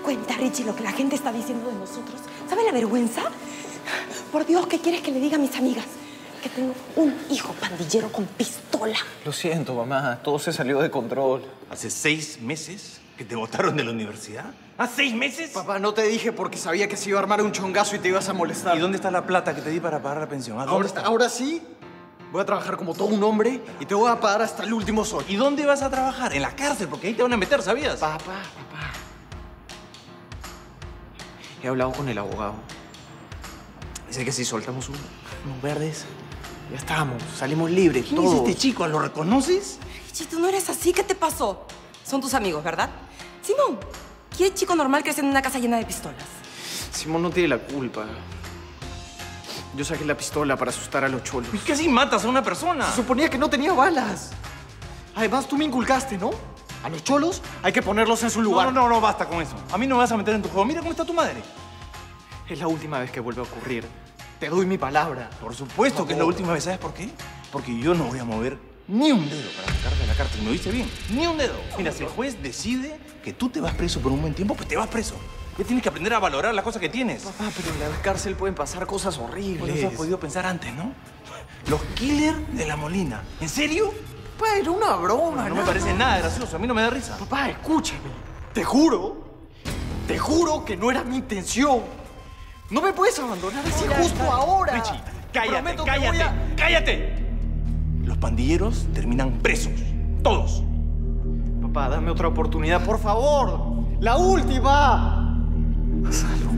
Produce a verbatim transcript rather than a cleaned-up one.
cuenta, Richie, lo que la gente está diciendo de nosotros? ¿Sabe la vergüenza? Por Dios, ¿qué quieres que le diga a mis amigas? Que tengo un hijo pandillero con pistola. Lo siento, mamá. Todo se salió de control. ¿Hace seis meses que te botaron de la universidad? ¿Hace seis meses? Papá, no te dije porque sabía que se iba a armar un chongazo y te ibas a molestar. ¿Y dónde está la plata que te di para pagar la pensión? ¿A dónde Ahora, está? ahora sí, voy a trabajar como todo un hombre y te voy a pagar hasta el último sol. ¿Y dónde vas a trabajar? En la cárcel, porque ahí te van a meter, ¿sabías? Papá, papá. He hablado con el abogado. Dice que si soltamos un- unos verdes, ya estamos, salimos libres, ¿Quién todos. es este chico? ¿Lo reconoces? Richie, tú no eres así. ¿Qué te pasó? Son tus amigos, ¿verdad? Simón, ¿qué chico normal crece en una casa llena de pistolas? Simón no tiene la culpa. Yo saqué la pistola para asustar a los cholos. ¿Y casi matas a una persona? Se suponía que no tenía balas. Además, tú me inculcaste, ¿no? A los cholos hay que ponerlos en su lugar. No, no, no, no, basta con eso. A mí no me vas a meter en tu juego. Mira cómo está tu madre. Es la última vez que vuelve a ocurrir. Te doy mi palabra. Por supuesto que es la última vez. ¿Sabes por qué? Porque yo no voy a mover ni un dedo para sacarte de la cárcel. ¿Me oíste bien? Ni un dedo. Mira, si el juez decide que tú te vas preso por un buen tiempo, pues te vas preso. Ya tienes que aprender a valorar las cosas que tienes. Papá, pero en la cárcel pueden pasar cosas horribles. Por eso has podido pensar antes, ¿no? Los killers de la Molina. ¿En serio? Papá, era una broma. No me nada. parece nada gracioso. A mí no me da risa. Papá, escúchame. Te juro, te juro que no era mi intención. No me puedes abandonar así justo ahora. Richie, cállate, Prometo que cállate, voy a- cállate. Los pandilleros terminan presos. Todos. Papá, dame otra oportunidad, por favor. La última. Salud.